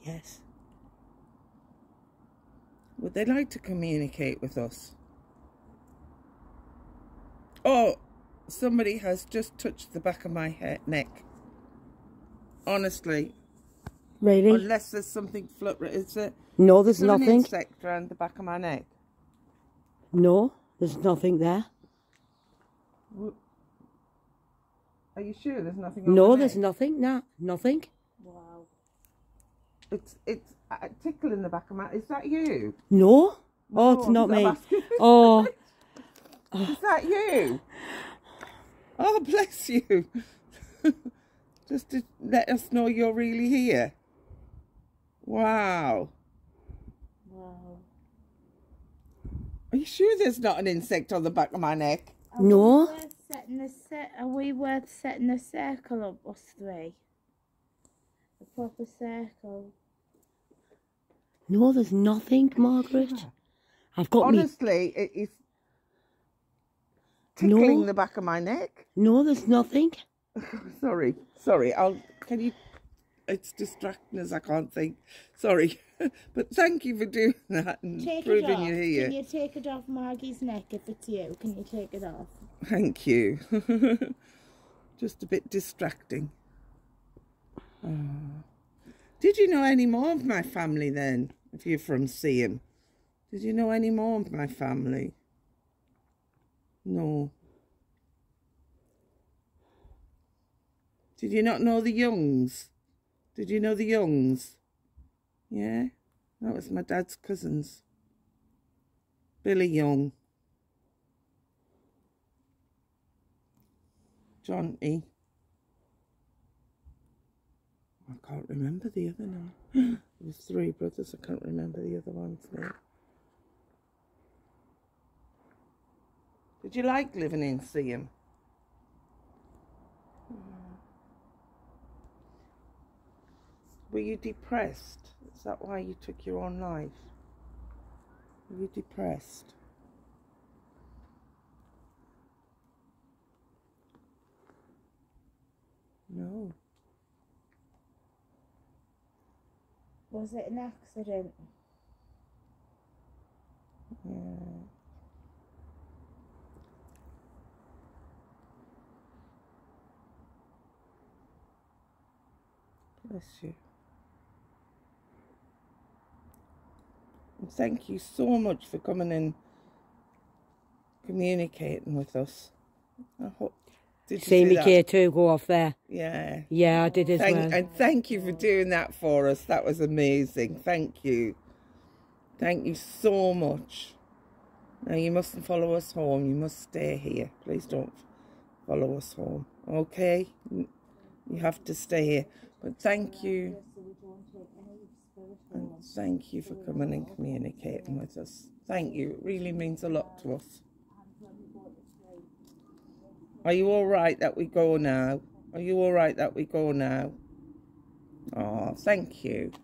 Yes. Would they like to communicate with us? Oh, somebody has just touched the back of my neck. Honestly. Really? Unless there's something fluttering. No, there's nothing. An insect around the back of my neck? No, there's nothing there. Are you sure there's nothing on No, my there's neck? nothing. Nah, nothing. Wow. It's a tickle in the back of my... Is that you? No. Oh, No, it's not me. asking. Oh. Is that you? Oh, bless you. Just to let us know you're really here. Wow. Wow. Are you sure there's not an insect on the back of my neck? No. Are we worth setting a circle up, us three? A proper circle. No, there's nothing, Margaret. I've got Honestly, it is tickling the back of my neck. No, there's nothing. Sorry. Can you... It's distracting as I can't think. Sorry. But thank you for doing that and proving you're here. Can you take it off Margie's neck if it's you? Can you take it off? Thank you. Just a bit distracting. Oh. Did you know any more of my family then? If you're from Seaham. Did you know any more of my family? No. Did you not know the Youngs? Did you know the Youngs? Yeah? That was my dad's cousins. Billy Young. Johnny. I can't remember the other name. There was 3 brothers. I can't remember the other one's name. Did you like living in Seaham? Were you depressed? Is that why you took your own life? Were you depressed? No. Was it an accident? Yeah. Bless you. And thank you so much for coming and communicating with us. I hope... Did you see me that? K2 go off there? Yeah. Yeah, I did as well. And thank you for doing that for us. That was amazing. Thank you. Thank you so much. Now, you mustn't follow us home. You must stay here. Please don't follow us home. Okay? You have to stay here. But thank you. And thank you for coming and communicating with us. Thank you. It really means a lot to us. Are you all right that we go now? Are you all right that we go now? Oh, thank you.